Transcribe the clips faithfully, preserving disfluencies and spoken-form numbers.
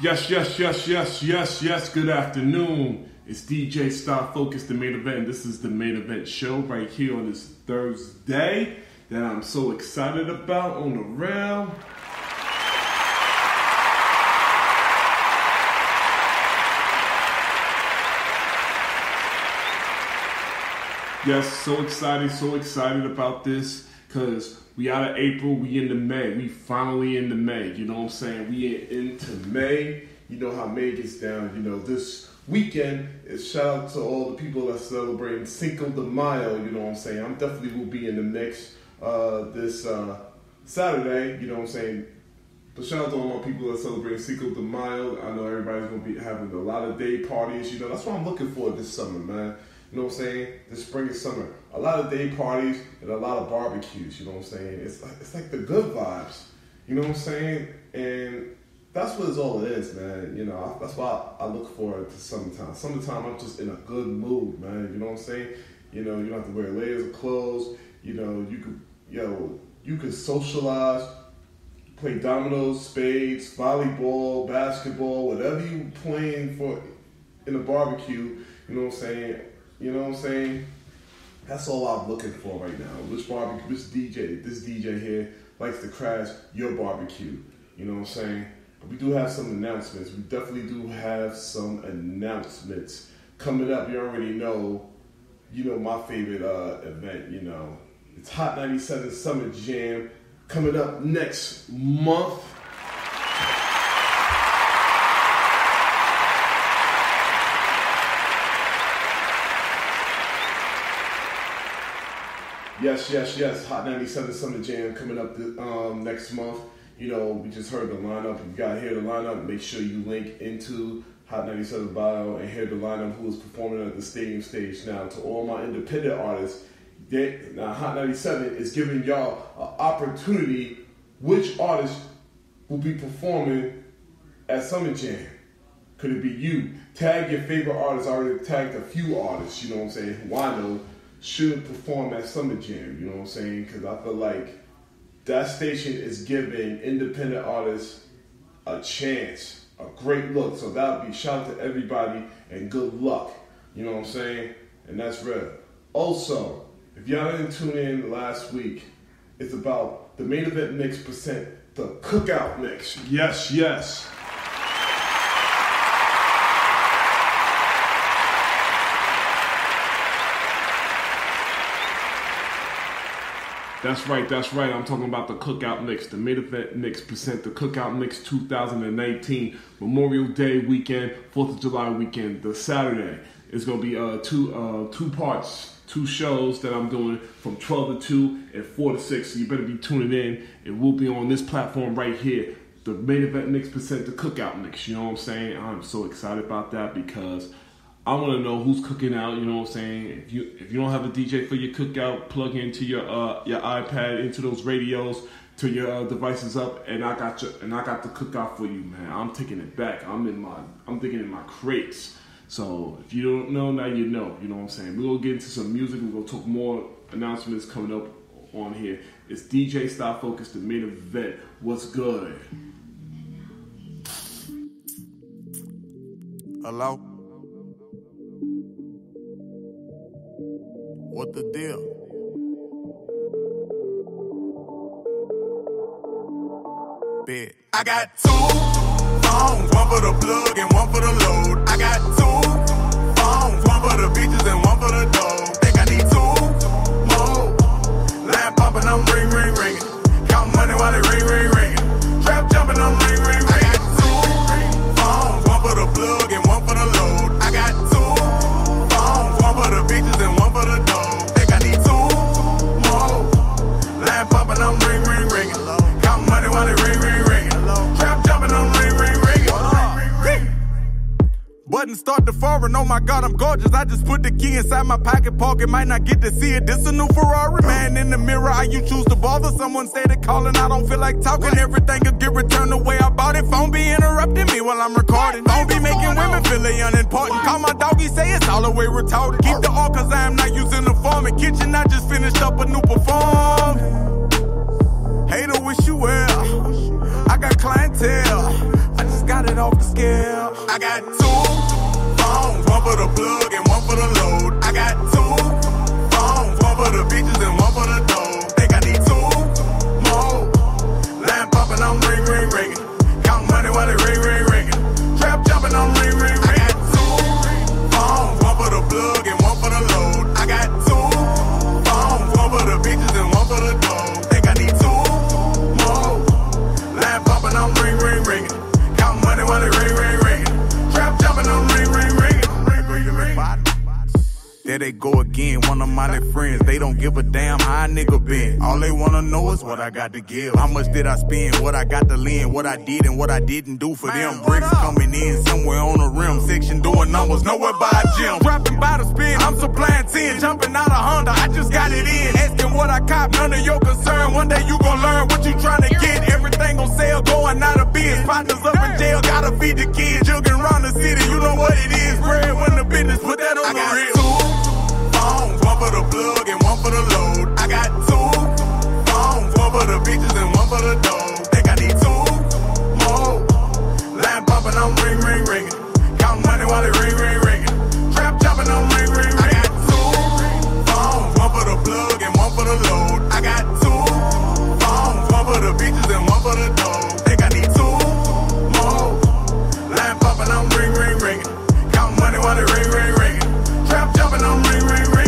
Yes, yes, yes, yes, yes, yes. Good afternoon. It's D J Star Focus, the main event. This is the main event show right here on this Thursday that I'm so excited about on the rail. Yes, so excited, so excited about this because we out of April, we into May. We finally into May, you know what I'm saying? We into May. You know how May gets down. You know, this weekend is shout out to all the people that celebrating Cinco de Mayo, you know what I'm saying? I'm definitely will be in the mix uh, this uh, Saturday, you know what I'm saying? But shout out to all my people that celebrate Cinco de Mayo. I know everybody's going to be having a lot of day parties. You know, that's what I'm looking for this summer, man. You know what I'm saying? This spring and summer. A lot of day parties and a lot of barbecues, you know what I'm saying? It's like, it's like the good vibes, you know what I'm saying? And that's what it's all it is, man. You know, that's why I look forward to summertime. Summertime, I'm just in a good mood, man. You know what I'm saying? You know, you don't have to wear layers of clothes. You know, you could, yo, you could socialize, play dominoes, spades, volleyball, basketball, whatever you playing for in a barbecue, you know what I'm saying? You know what I'm saying? That's all I'm looking for right now. Which barbecue, this D J, this D J here likes to crash your barbecue. You know what I'm saying? But we do have some announcements. We definitely do have some announcements coming up. You already know, you know my favorite uh, event, you know. It's Hot ninety-seven Summer Jam coming up next month. Yes, yes, yes. Hot ninety-seven Summer Jam coming up the, um, next month. You know, we just heard the lineup. If you got to hear the lineup, make sure you link into Hot ninety-seven bio and hear the lineup who is performing at the stadium stage. Now, to all my independent artists, they, now Hot ninety-seven is giving y'all an opportunity which artist will be performing at Summer Jam. Could it be you? Tag your favorite artists. I already tagged a few artists, you know what I'm saying, who I know should perform at Summer Jam, you know what I'm saying? Because I feel like that station is giving independent artists a chance, a great look. So that would be shout out to everybody and good luck, you know what I'm saying? And that's real. Also, if y'all didn't tune in last week, it's about the main event mix percent, the cookout mix. Yes, yes. That's right, that's right. I'm talking about the cookout mix, the main event mix percent, the cookout mix two thousand nineteen, Memorial Day weekend, fourth of July weekend, the Saturday. It's gonna be uh, two uh, two parts, two shows that I'm doing from twelve to two and four to six. So you better be tuning in. It will be on this platform right here, the main event mix percent, the cookout mix. You know what I'm saying? I'm so excited about that because I want to know who's cooking out, you know what I'm saying? If you if you don't have a D J for your cookout, plug into your uh, your iPad, into those radios, to your uh, devices up, and I got your and I got the cookout for you, man. I'm taking it back. I'm in my I'm thinking in my crates. So if you don't know, now you know. You know what I'm saying? We're gonna get into some music. We're gonna talk more announcements coming up on here. It's D J Star Focus, the main event. What's good? Hello? What the deal? Bet. I got two phones, one for the plug and one for the load. I got two phones, one for the bitches and one for the dough. Think I need two more. Line popping, I'm ring, ring, ringing. Count money while they ring, ring, ringing. Trap jumping, I'm ring, ring, ringing. I got two phones, one for the plug and one for the load. I got two phones, one for the bitches and one for the dough. Poppin', I'm ring, ring, ringing. Count money while they ring, ring, ringing. Trap jumping, I'm ring, ring, ringing. Button start to foreign, oh my God, I'm gorgeous. I just put the key inside my pocket pocket, might not get to see it. This a new Ferrari, man in the mirror. How you choose to bother? Someone stated calling, I don't feel like talking. Everything could get returned the way I bought it. Phone be interrupting me while I'm recording. Phone be making women feel they unimportant. Call my doggy, say it's all the way retarded. Keep the all cause I am not using the form. In kitchen, I just finished up a new perform. Hater wish you well. I got clientele. I just gotta it off the scale. I got two phones, one for the plug and one for the load. I got two phones, one for the bitches and one for the dough. Think I need two more. Line popping, I'm ring, ring, ringing. Count money while it ring, ring, ringing. Trap jumping, I'm ring, ring, ringing. I got two phones, one for the plug and one for the load. I got two phones, one for the bitches and one for the dough. Think I need two more. Line popping, I'm ring, ring, ringing. Count money while it ring, ring, ringing. Trap jumping, I'm ring, ring, ringing. Ring, ring, ring. There they go again, one of my little friends. They don't give a damn how a nigga been. All they wanna know is what I got to give. How much did I spend, what I got to lend, what I did and what I didn't do for them. Bricks coming in somewhere on the rim. Section doing numbers, nowhere by a gym. Dropping by the spin, I'm supplying ten. Jumping out a Honda, I just got it in. Asking what I cop, none of your concern. One day you gon' learn what you tryna get. Everything on sale, going out of biz. Partners up in jail, gotta feed the kids. Jugging around the city, you know what it is. Bread when the business, put that on I the real. One for the plug and one for the load. I got two phones, one for the bitches and one for the dough. Think I need two more. Line popping, I'm ring, ring, ringing. Count money while it ring, ring, ringing. Trap chopping, I'm ring, ring, ringing. I got two phones, one for the plug and one for the load. I got two phones, one for the bitches and one for the dough. Think I need two more. Line popping, I'm ring, ring, ringing. Count money while it ring, ring, ringing. Trap chopping, I'm ring, ring, ringing.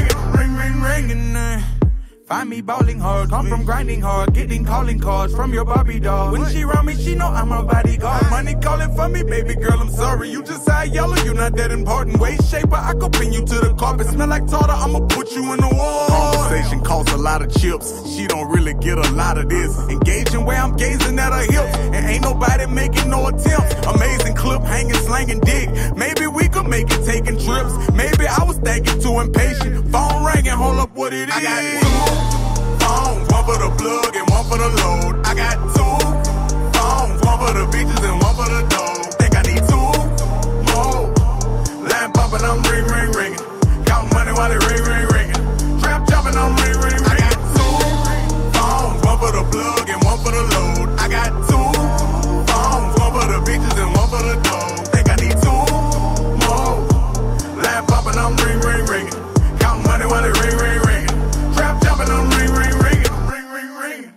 Find me bowling hard, come from grinding hard, getting calling cards from your Barbie doll. When she around me, she know I'm a bodyguard. Money calling for me, baby girl, I'm sorry. You just eye yellow, you not that important. Waist shaper, I could pin you to the carpet. Smell like tartar, I'ma put you in the wall. Conversation costs a lot of chips. She don't really get a lot of this. Engaging where I'm gazing at her hips, and ain't nobody making no attempts. Amazing clip, hanging, slanging dick. Maybe we could make it taking trips. Maybe I was thinking too impatient. Phone ringing, hold up what it is. I got two phones, one for the plug and one for the load. I got two phones, one for the bitches and one for the dough. Think I need two more. Line popping, I'm ring, ring, ringing. Count money while it ring, ring, ringing. Trap jumping, I'm ring, ring, ringing. I got two phones, one for the plug and one for the load. I got two phones, one for the bitches and one for the dough. Think I need two more. Line popping, I'm ring, ring, ringing. Count money while it ring, ring, ringing. Trap jumping, I'm ring, ring, ringing. Ring, ring, ringing.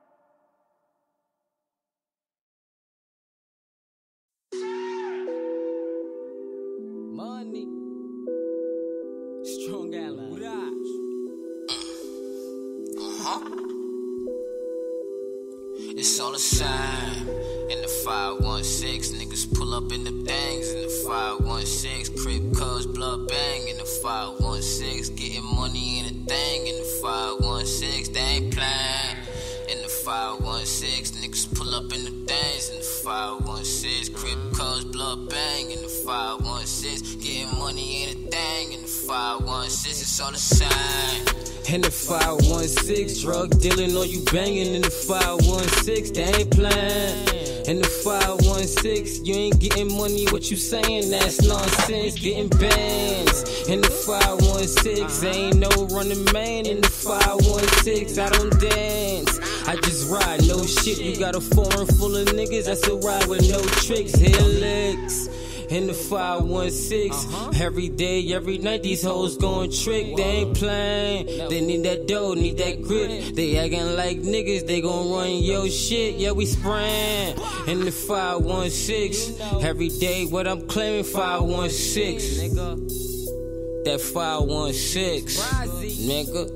Money. Strong ally. Uh-huh. It's all the same. In the five one six, niggas pull up in the things. In the five one six, crib cuz blood bang. In the five one six, getting money in a thing. In the five one six, they ain't playing. In the five one six, niggas pull up in the things. In the five one six, crib cuz blood bang. In the five one six, getting money in a thing. In the five one six, it's all the same. In the five one six, drug dealing or you banging. In the five one six, they ain't playing. In the five one six, you ain't getting money, what you saying, that's nonsense, getting bands. In the five one six, ain't no running man. In the five one six, I don't dance, I just ride, no shit. You got a foreign full of niggas, that's a ride with no tricks, helix. In the five one six, uh-huh. Every day, every night, these hoes going trick. They ain't playing, they need that dough, need that grip. They acting like niggas, they gon' run your shit. Yeah, we spraying. In the five one six, every day, what I'm claiming, five one six. That five one six, nigga.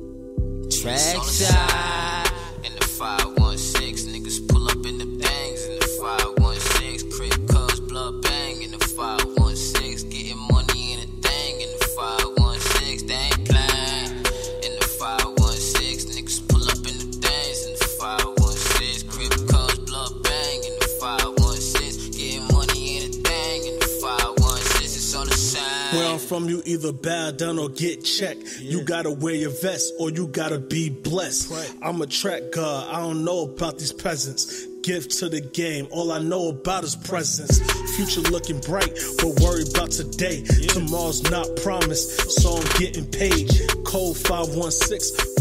Trackside. In the five one six, niggas pull up in the things. In the five one six, crib cuz blood bang. In the five one six, getting money in a thing. In the five one six, they ain't playing. In the five one six, niggas pull up in the things. In the five one six, crib cuz blood bang. In the five one six, getting money in a thing. In the five one six, it's all the same. Where I'm from, you either bow down or get checked. Yeah. You gotta wear your vest or you gotta be blessed. Right. I'm a track god, I don't know about these peasants. Gift to the game, all I know about is presence. Future looking bright, but worry about today. Yeah. Tomorrow's not promised, so I'm getting paid. Code five one six,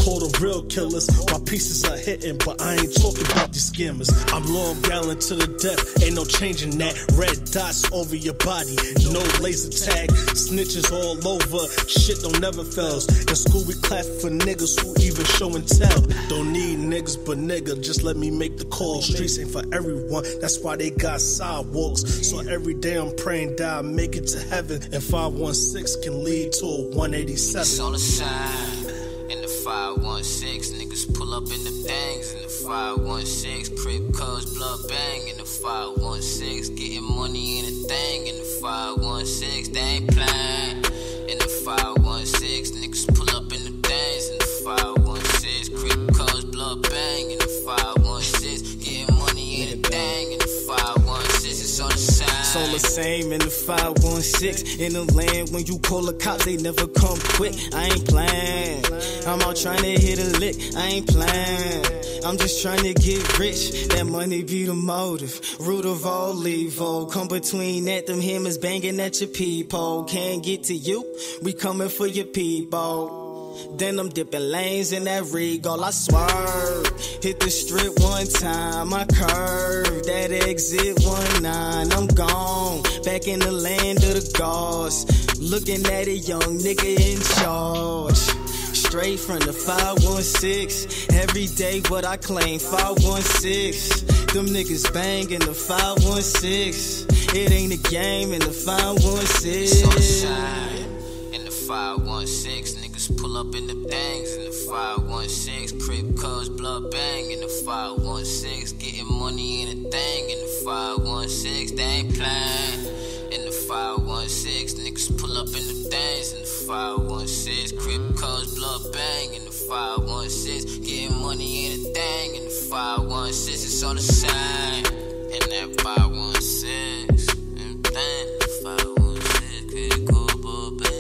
call the real killers. My pieces are hitting, but I ain't talking about these scammers. I'm long gallant to the death, ain't no changing that. Red dots over your body, no laser tag. Snitches all over, shit don't never fails. In school we clap for niggas who even show and tell. Don't need niggas but nigga, just let me make the call. Streets ain't for everyone, that's why they got sidewalks. So every day I'm praying that I make it to heaven, and five one six can lead to a one eighty-seven. It's on the side in the five one six, niggas pull up in the things in the five one six, crib cuz blood bang in the five one six, getting money in a thing in the five one six, they ain't playing in the five one six, niggas pull up in the things in the five one six, crib cuz blood bang in the five one six, getting money in a thing in the five one six, it's on the side. It's all the same in the five one six. In the land, when you call the cops, they never come quick. I ain't playing. I'm out trying to hit a lick. I ain't playing. I'm just trying to get rich. That money be the motive. Root of all evil. Come between that, them hammers banging at your people. Can't get to you, we coming for your people. Then I'm dipping lanes in that Regal, I swerve. Hit the strip one time, I curve. That exit one nine, I'm gone. Back in the land of the gods. Looking at a young nigga in charge. Straight from the five one six. Every day what I claim, five one six. Them niggas bang in the five one six. It ain't a game in the five one six. It's on the side in the five one six, niggas pull up in the things in the five one six, crib cuz blood bang in the five one six, getting money in a thing in the five one six, they ain't playing in the five one six, niggas pull up in the things in the five one six, crib cuz blood bang in the five one six, getting money in a thing in the five one six, it's on the side in that five one six, and thing in the five one six, crib cuz blood bang.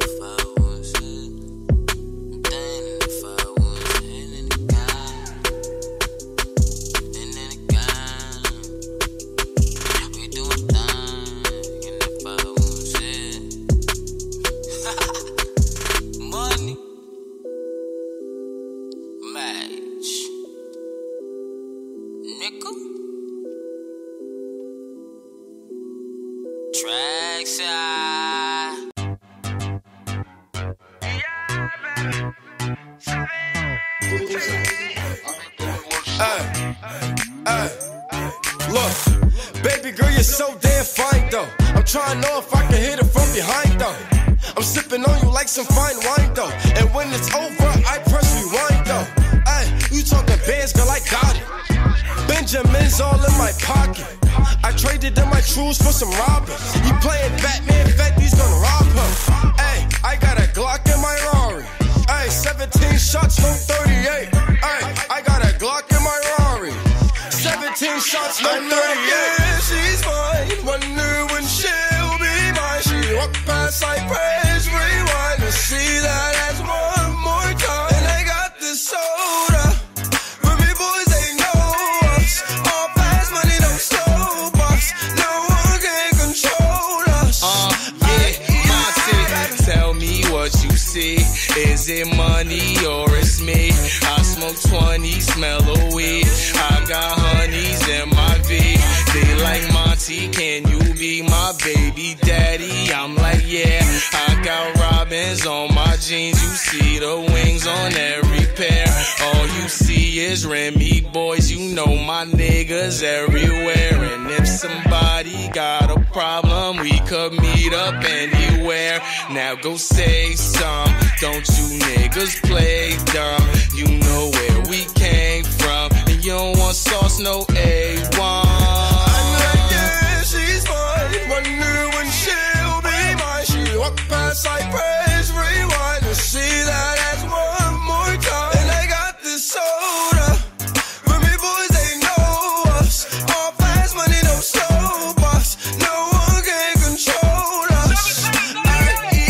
Trying to know if I can hit it from behind though. I'm sipping on you like some fine wine though. And when it's over, I press rewind though. Ay, you talking bands, girl, I got it. Benjamin's all in my pocket. I traded in my trues for some robbers. He playing Batman, Fetty's gonna rob him. Ay, I got a Glock in my Rari. Ay, seventeen shots, no thirty-eight. Ay, I got a Glock in my Rari. seventeen shots, no thirty-eight. Yeah, she's mine. Wonder when she'll be mine. She walk past, I press rewind to see that ass one more time. And I got this soda. For me boys, they know us. All fast money, don't stop us. No one can control us. Uh, yeah, Monty, tell me what you see. Is it money or it's me? I smoke twenty, smell of weed. I got honeys in my V. They like Monty, can you be my baby daddy? I'm like, yeah. I got robins on my jeans. You see the wings on every pair. All you see is Remy boys. You know my niggas everywhere. And if somebody got a problem, we could meet up anywhere. Now go say some. Don't you niggas play dumb. You know where we came from. And you don't want sauce, no A one. I'm like, yeah, she's mine. Wonder when she'll be mine. She walk past, I press rewind to see that ass one more time. And I got this soda. For me boys, they know us. All fast money, don't stop us. No one can control us. Ay,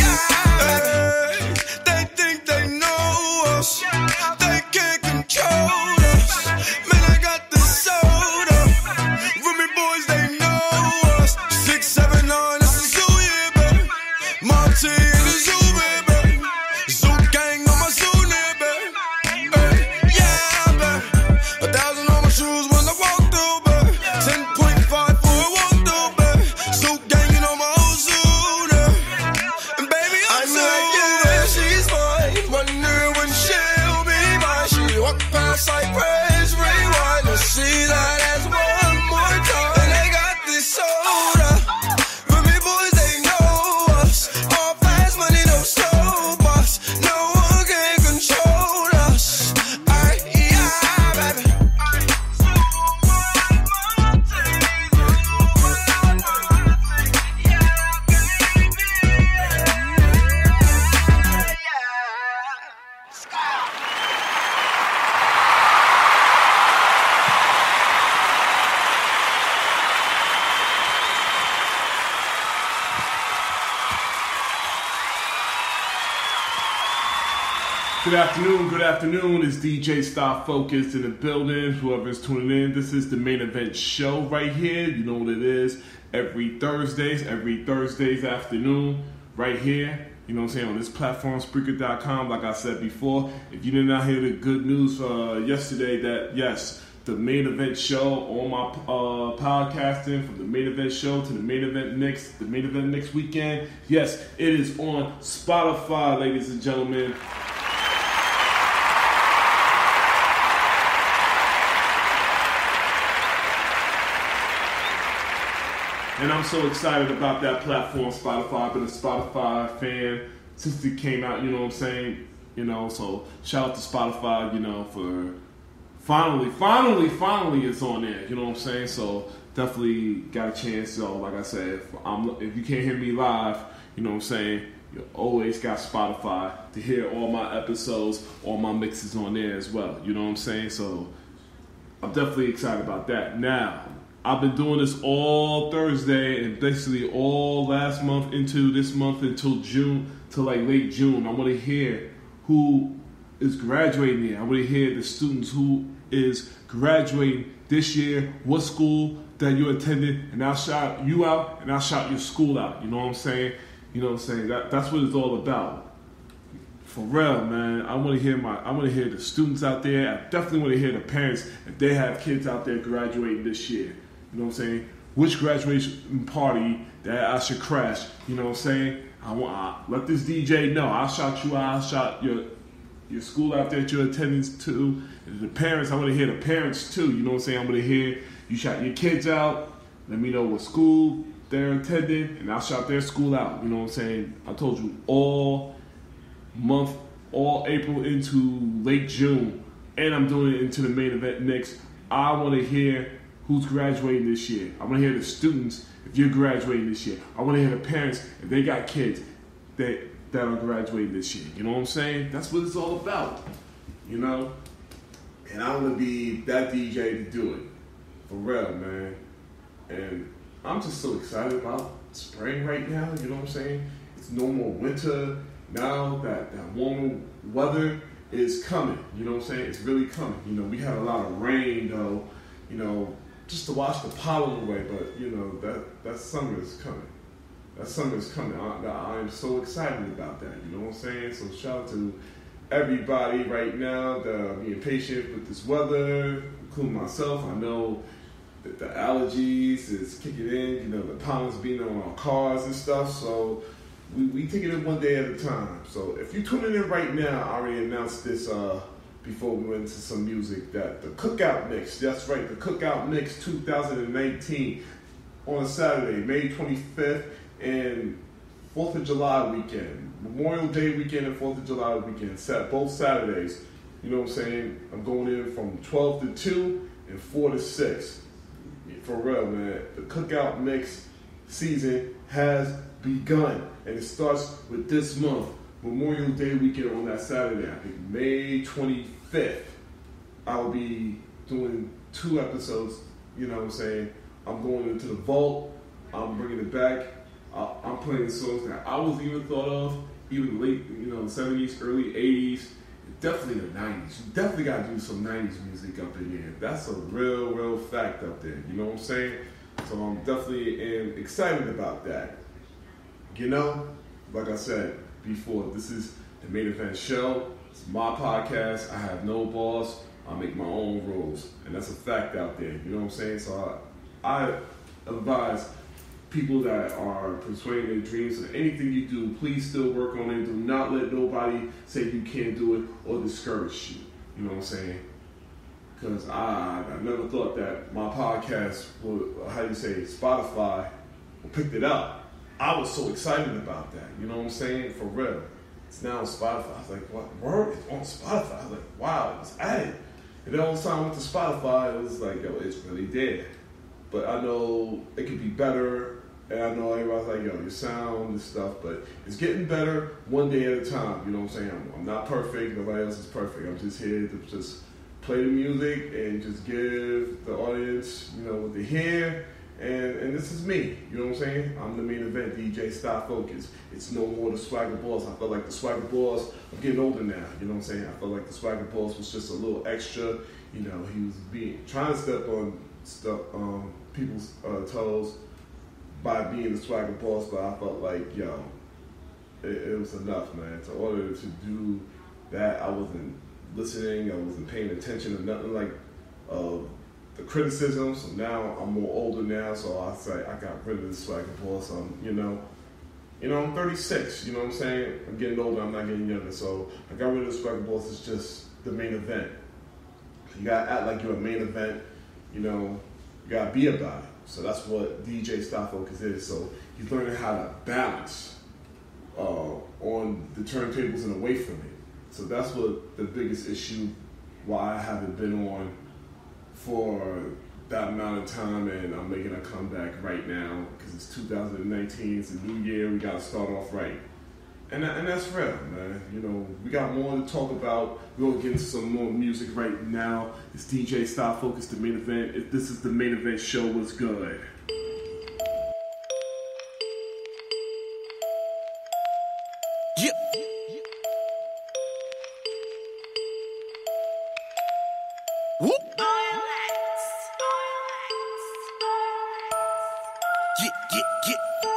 ay, they think they know us. They can't control us. Man, I got this soda. For me Good afternoon, good afternoon. It's D J Star Focused in the building. Whoever's tuning in, this is the Main Event Show right here. You know what it is. Every Thursdays, every Thursdays afternoon, right here. You know what I'm saying, on this platform, Spreaker dot com, like I said before. If you did not hear the good news uh, yesterday that, yes, the Main Event Show on my uh, podcasting, from the Main Event Show to the Main Event next, the Main Event next weekend, yes, it is on Spotify, ladies and gentlemen. And I'm so excited about that platform, Spotify. I've been a Spotify fan since it came out, you know what I'm saying? You know, so shout out to Spotify, you know, for finally, finally, finally it's on there, you know what I'm saying? So definitely got a chance, so like I said, if, I'm, if you can't hear me live, you know what I'm saying, you always got Spotify to hear all my episodes, all my mixes on there as well, you know what I'm saying? So I'm definitely excited about that. Now, I've been doing this all Thursday and basically all last month into this month until June, till like late June. I want to hear who is graduating here. I want to hear the students who is graduating this year, what school that you attended, and I'll shout you out and I'll shout your school out. You know what I'm saying? You know what I'm saying? That, that's what it's all about. For real, man. I want to hear my. I want to hear the students out there. I definitely want to hear the parents if they have kids out there graduating this year. You know what I'm saying? Which graduation party that I should crash? You know what I'm saying? I want I, let this D J know. I'll shout you out. I'll shout your your school out there that you're attending to. And the parents, I want to hear the parents too. You know what I'm saying? I want to hear you shout your kids out. Let me know what school they're attending, and I'll shout their school out. You know what I'm saying? I told you all month, all April into late June, and I'm doing it into the Main Event next. I want to hear who's graduating this year. I want to hear the students if you're graduating this year. I want to hear the parents if they got kids that that are graduating this year. You know what I'm saying? That's what it's all about. You know? And I want to be that D J to do it. For real, man. And I'm just so excited about spring right now. You know what I'm saying? It's no more winter. Now that, that warmer weather is coming. You know what I'm saying? It's really coming. You know, we had a lot of rain, though. You know, just to wash the pollen away, but you know that that summer is coming. That summer is coming. I, I am so excited about that. You know what I'm saying? So shout out to everybody right now that are being patient with this weather, including myself. I know that the allergies is kicking in. You know, the pollen's being on our cars and stuff. So we we taking it one day at a time. So if you're tuning in right now, I already announced this. Uh, Before we went into some music, that the Cookout Mix, that's right, the Cookout Mix twenty nineteen on a Saturday, May twenty-fifth, and fourth of July weekend, Memorial Day weekend and fourth of July weekend, set both Saturdays. You know what I'm saying? I'm going in from twelve to two and four to six. For real, man. The Cookout Mix season has begun, and it starts with this month. Memorial Day weekend on that Saturday, I think May twenty-fifth, I'll be doing two episodes, you know what I'm saying? I'm going into the vault, I'm bringing it back, uh, I'm playing songs that I was even thought of, even late, you know, seventies, early eighties, definitely the nineties. You definitely got to do some nineties music up in here. That's a real, real fact up there, you know what I'm saying? So I'm definitely am excited about that. You know, like I said before, this is the Main Event Show. It's my podcast. I have no boss. I make my own rules. And that's a fact out there. You know what I'm saying? So I, I advise people that are pursuing their dreams and anything you do, please still work on it. Do not let nobody say you can't do it or discourage you. You know what I'm saying? Because I, I never thought that my podcast, will, how do you say, Spotify, picked it up. I was so excited about that. You know what I'm saying? For real. It's now on Spotify. I was like, what? Word? It's on Spotify. I was like, wow, it's added. And then all the time I went to Spotify, it was like, yo, it's really there. But I know it could be better. And I know everybody's like, yo, your sound and stuff. But it's getting better one day at a time. You know what I'm saying? I'm, I'm not perfect. Nobody else is perfect. I'm just here to just play the music and just give the audience, you know, what they hear. And and this is me, you know what I'm saying? I'm the main event, D J Style Focus. It's no more the Swagger Boss. I feel like the Swagger Boss, I'm getting older now, you know what I'm saying? I feel like the Swagger Boss was just a little extra, you know, he was being trying to step on stuff, um, people's uh, toes by being the Swagger Boss, but I felt like, yo, it, it was enough, man. To order to do that, I wasn't listening, I wasn't paying attention to nothing like uh, the criticism. So now I'm more older now, so I say I got rid of the Swagger Boss. Um, you know, you know I'm thirty-six. You know what I'm saying? I'm getting older. I'm not getting younger. So I got rid of the Swagger Boss. It's just the main event. You gotta act like you're a main event. You know, you gotta be about it. So that's what D J Style Focus is. So he's learning how to balance uh, on the turntables and away from it. So that's what the biggest issue why I haven't been on for that amount of time, and I'm making a comeback right now because it's two thousand nineteen, it's a new year, we gotta start off right. And that, and that's real, man. You know, we got more to talk about. We're gonna get into some more music right now. It's D J Style Focus, the main event. If this is the main event show, what's good? Yeah. Whoop. Yeah, yeah, yeah.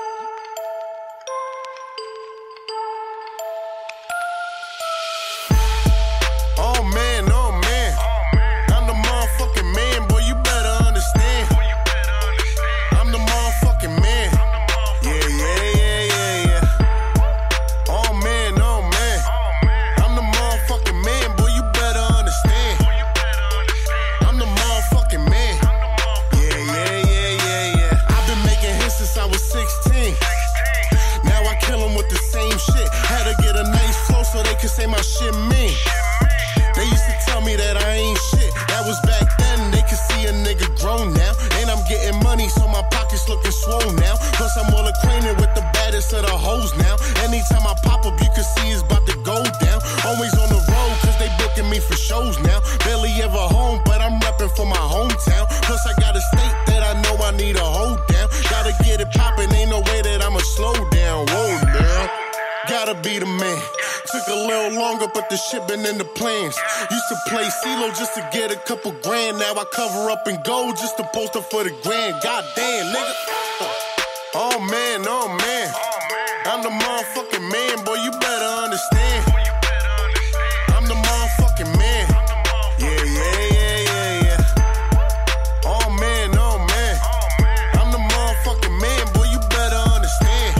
Oh man, oh man. I'm the motherfucking man, boy, you better understand. I'm the motherfucking man. Yeah, yeah, yeah, yeah, yeah. Oh man, oh man. I'm the motherfucking man, boy, you better understand. I'm the motherfucking man. Yeah, yeah, yeah, yeah, yeah. I've been making hits since I was sixteen. Now I kill them with the same shit. Had to get a nice flow so they could say my shit mean. They used to tell me that I ain't shit. That was back then, they could see a nigga grown now. And I'm getting money, so my pockets looking swole now. Plus I'm well acquainted with the baddest of the hoes now. Anytime I pop up, you can see it's about to go down. Always on the road, cause they booking me for shows now. Barely ever home, but I'm repping for my hometown. Plus I got a state that I know I need a hold down. Gotta get it poppin', ain't no way that I'ma slow down. Whoa now, gotta be the man. Took a little longer, but the shit been in the plans. Used to play CeeLo just to get a couple grand. Now I cover up in gold just to post up for the grand. Goddamn, nigga. Oh man, oh man. I'm the motherfucking man, boy, you better understand. I'm the motherfucking man. Yeah, yeah, yeah, yeah, yeah. Oh man, oh man. I'm the motherfucking man, boy, you better understand.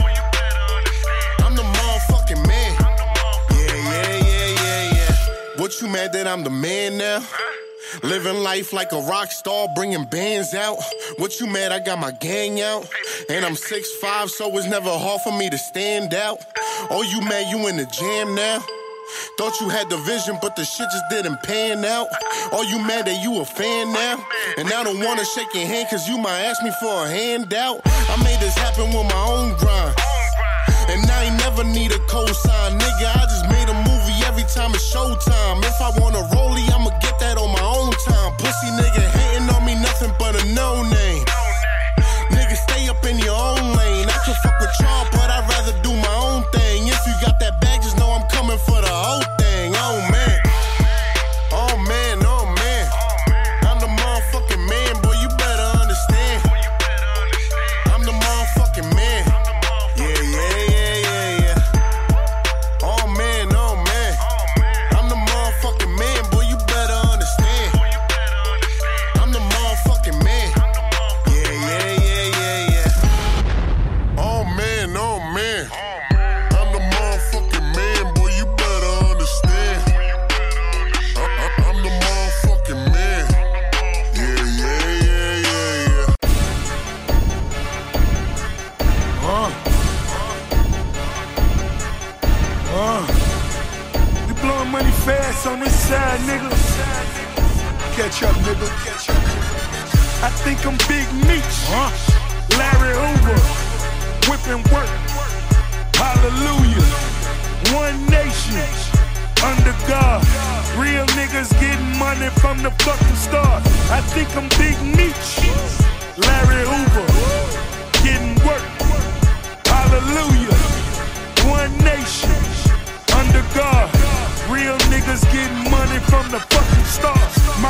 I'm the motherfucking man. Yeah, yeah, yeah, yeah, yeah. What, you mad that I'm the man now? Living life like a rock star, bringing bands out. What, you mad I got my gang out? And I'm six five, so it's never hard for me to stand out. Oh, you mad you in the jam now? Thought you had the vision, but the shit just didn't pan out. Oh, you mad that you a fan now? And I don't wanna shake your hand, cause you might ask me for a handout. I made this happen with my own grind. And I ain't never need a cosign, nigga. I just made a movie every time it's showtime. If I want a rollie, I'ma get that on my own time. Pussy nigga hating on me, nothing but a no name. Nigga, stay up in your own lane. I can fuck with y'all, but I'd rather do my own thing. If you got that bag, just know I'm coming for the whole thing. Oh man, oh man, oh man. I'm the motherfucking man, boy, you better understand. I'm the motherfucking man. Yeah, yeah, yeah, yeah, yeah. Oh man, oh man. I'm the motherfucking man, boy, you better understand. I'm the motherfucking man. Yeah, yeah, yeah, yeah, yeah. Oh man, oh man. I'm the motherfucking man, boy, you better understand. I- I- I'm the motherfucking man. Yeah, yeah, yeah, yeah, yeah. Uh. Uh. You blowing money fast on this side, nigga. Catch up, nigga. Catch up. I think I'm Big Meech. Huh? Larry Hoover. Whipping work. Hallelujah. One nation. Under God. Real niggas getting money from the fucking start. I think I'm Big Meech. Larry Hoover.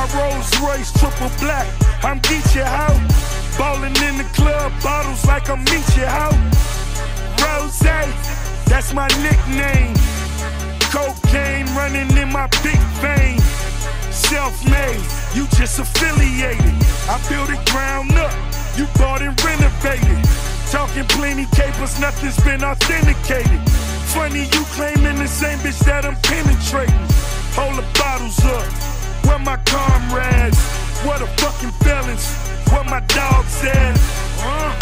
Rolls Royce, triple black. I'm Geechee out. Ballin' in the club, bottles like I'm Meechee out. Rose, that's my nickname. Cocaine running in my big vein. Self-made, you just affiliated. I built it ground up, you bought and renovated. Talking plenty capers, nothing's been authenticated. Funny you claiming the same bitch that I'm penetrating. Hold the bottles up, where my comrades? What the fucking felons? What my dogs at? Uh,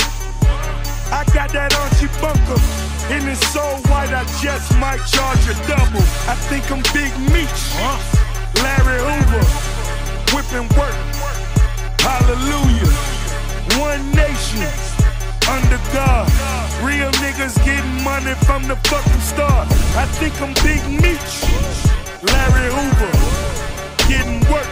I got that Archie Bunker, and it's so white I just might charge a double. I think I'm Big Meech, uh, Larry Hoover, whipping work. Hallelujah, one nation. Under God, real niggas getting money from the fucking start. I think I'm Big Meech, Larry Hoover, getting work.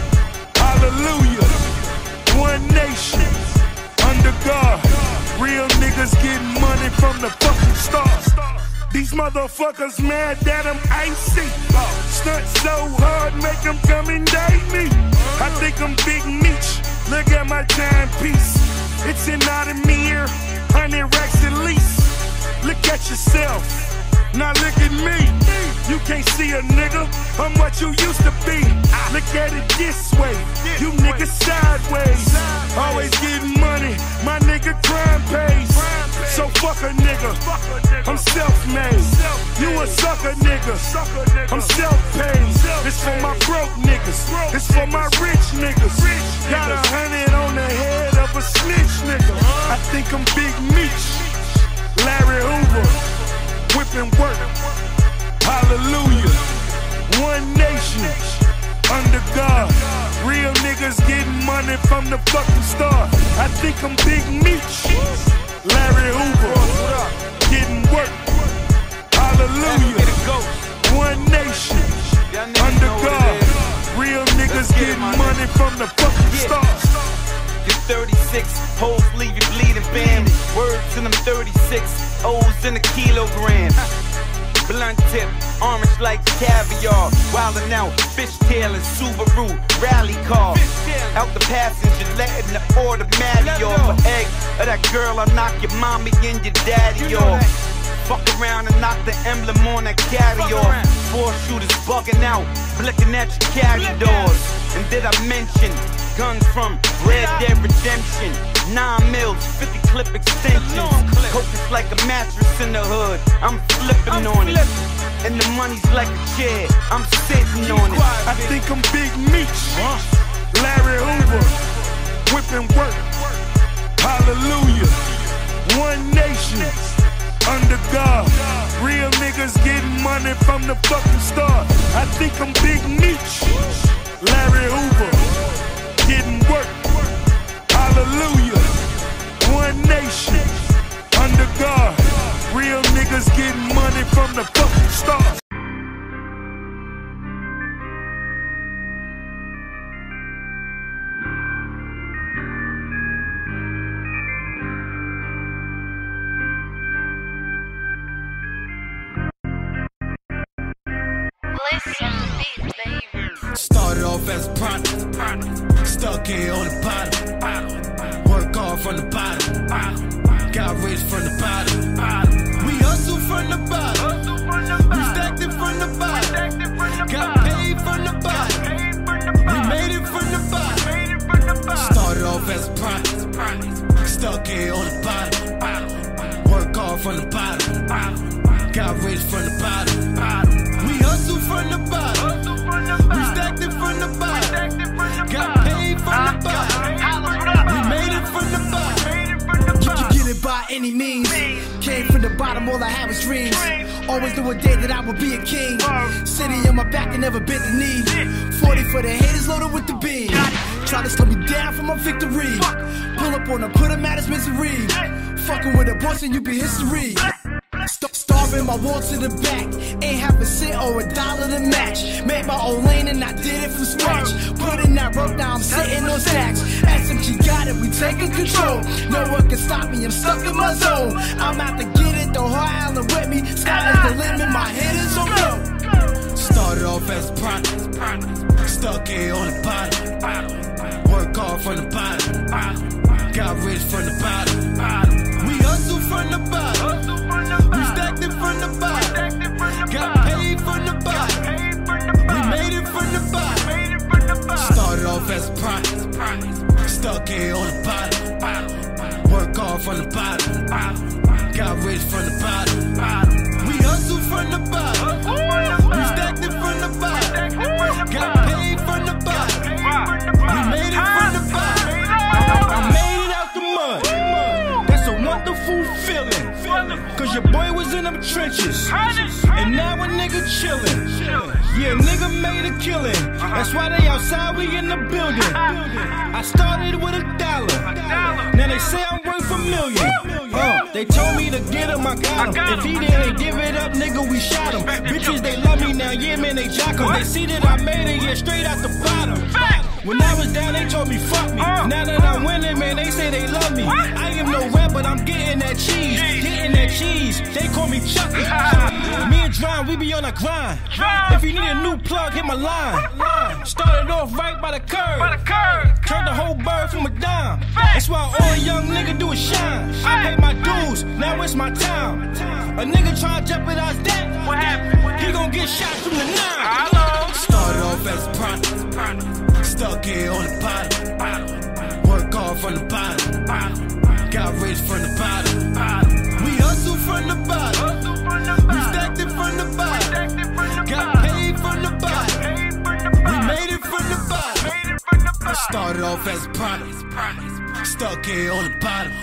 Hallelujah, one nation, under God. Real niggas getting money from the fucking start. These motherfuckers mad that I'm icy. Stunt so hard, make them come and date me. I think I'm Big Meech, look at my timepiece. It's an Audemars, hundred racks at least. Look at yourself, now look at me. You can't see a nigga, I'm what you used to be. Look at it this way, you niggas sideways. Always getting money, my nigga crime pays. So fuck a nigga, I'm self-made. You a sucker nigga, I'm self-paid. It's for my broke niggas, it's for my rich niggas. Got a hundred on the head of a snitch nigga. I think I'm Big Meech, Larry Hoover, whipping work. Hallelujah, one nation, under God. Real niggas getting money from the fucking start. I think I'm Big Meech, Larry Hoover, getting work. Hallelujah, one nation, under God. Real niggas getting money from the fucking start. You're thirty-six, hoes leave you bleeding, bam. Words in them thirty-six, O's in a kilogram. Blunt tip, orange like caviar. Wildin' out, fishtail and Subaru rally car. Out the passenger, letting the automatic off. For egg of that girl, I knock your mommy and your daddy off. Fuck around and knock the emblem on that carry off. Four shooters bugging out, blicking at your carry doors. And did I mention guns from Red Dead Redemption? Nine mils, fifty clip extensions. Coke is like a mattress in the hood, I'm flipping on it. And the money's like a chair, I'm sitting on it. I think I'm Big Meech, Larry Hoover, whipping work. Hallelujah, one nation, under God. Real niggas getting money from the fucking start. I think I'm Big Meech, Larry Hoover, getting work. Hallelujah, one nation, under God. Real niggas getting money from the fucking start. Started off as a product, stuck here on the bottom. Work hard from the bottom, got rich from the bottom. We hustle from the bottom, we stacked it from the bottom. Got paid from the bottom, we made it from the bottom. Started off as a product, stuck here on the bottom. Work hard from the bottom, got rich from the bottom. We hustle from the bottom. We stacked it from the bottom, got paid from the bottom, we made it from the bottom. You can get it by any means. Came from the bottom, all I had was dreams. Always knew a day that I would be a king. City on my back and never bent the knee. forty for the haters loaded with the beam. Try to slow me down from my victory. Pull up on them, put them at his misery. Fucking with a boss and you be history. Starving my wall to the back. Ain't half a cent or a dollar to match. Made my own lane and I did it from scratch. Put in that rope, now I'm sitting on stacks. S M G got it, we taking control. No one can stop me, I'm stuck in my zone. I'm out to get it, the whole island with me. Sky is the limit, my head is on low. Started off as a product, stuck Stuck here on the bottom. Work hard from the bottom. Got rich from the bottom. We hustle from the bottom. We stacked it from the bottom. Got paid from the bottom. We made it from the bottom. Started off as a product. Stuck here on the bottom. Work hard from the bottom. Got rich from the bottom. We hustle from the bottom. We stacked it from the bottom. Got paid from the bottom. We made it from the bottom. I made it out the mud. That's a wonderful feeling. Cause your boy was in them trenches. And now a nigga chillin'. Yeah, nigga made a killing. That's why they outside, we in the building. I started with a dollar. Now they say I'm worth a million. Uh, they told me to get him, I got him. If he didn't give it up, nigga, we shot him. Bitches, they love me now, yeah, man, they jock him. They see that I made it, yeah, straight out the bottom. When I was down, they told me fuck me. Now that I'm winning, man, they say they love me. I am no rap, but I'm getting that cheese. Getting that cheese, they call me Chucky. Me and Dron, we be on a grind. If you need a new plug, hit my line. Started off right by the curb. Turned the whole bird from a dime. That's why all a young nigga do is shine. I pay my dues, now it's my time. A nigga try to jeopardize that. What happened? He gon' get shot from the nine. Started off as a product. Stuck here on the bottom. Work hard from the bottom. Got rich from the bottom. We hustle from the bottom. We stacked it from the bottom. Got paid from the bottom. We made it from the bottom. I started off as a product. Stuck here on the bottom.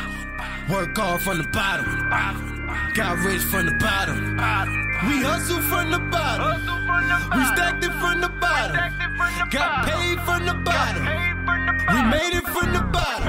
Work hard from the bottom. Got rich from the bottom. We hustle from the bottom. We stacked it from the bottom. Got paid from the bottom. We made it from the bottom.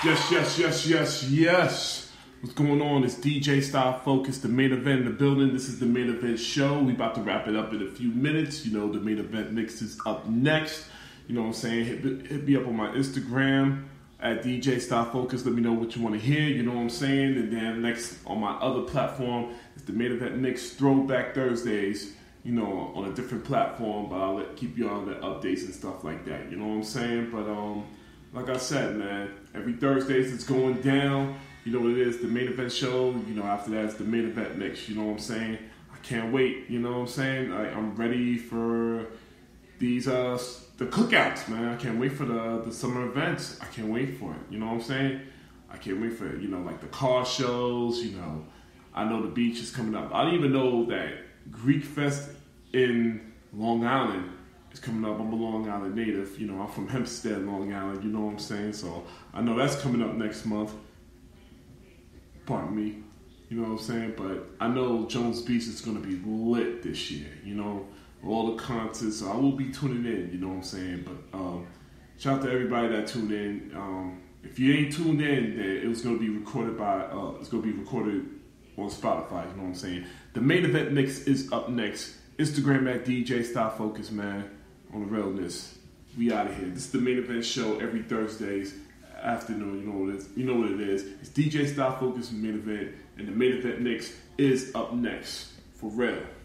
Yes, yes, yes, yes, yes. What's going on? It's D J Style Focus, the main event in the building. This is the main event show. We about to wrap it up in a few minutes. You know, the main event mix is up next. You know what I'm saying? Hit, hit me up on my Instagram at D J Style Focus. Let me know what you want to hear. You know what I'm saying? And then next on my other platform is the main event mix Throwback Thursdays. You know, on a different platform, but I'll let, keep you on the updates and stuff like that. You know what I'm saying? But um, like I said, man, every Thursdays it's going down. You know what it is, the main event show. You know, after that it's the main event mix. You know what I'm saying? I can't wait. You know what I'm saying? I, I'm ready for these uh the cookouts, man. I can't wait for the the summer events. I can't wait for it. You know what I'm saying? I can't wait for it. You know, like the car shows. You know, I know the beach is coming up. I didn't even know that Greek Fest in Long Island is coming up. I'm a Long Island native. You know, I'm from Hempstead, Long Island. You know what I'm saying? So I know that's coming up next month. Pardon me. You know what I'm saying? But I know Jones Beach is going to be lit this year. You know, all the concerts. So I will be tuning in. You know what I'm saying? But um, shout out to everybody that tuned in. Um, if you ain't tuned in, then it was going to be recorded by. Uh, it's going to be recorded on Spotify. You know what I'm saying? The main event mix is up next. Instagram at D J Style Focus, man. On the realness, we out of here. This is the main event show every Thursdays afternoon. You know what it is. You know what it is. It's D J Style Focus main event, and the main event mix is up next for real.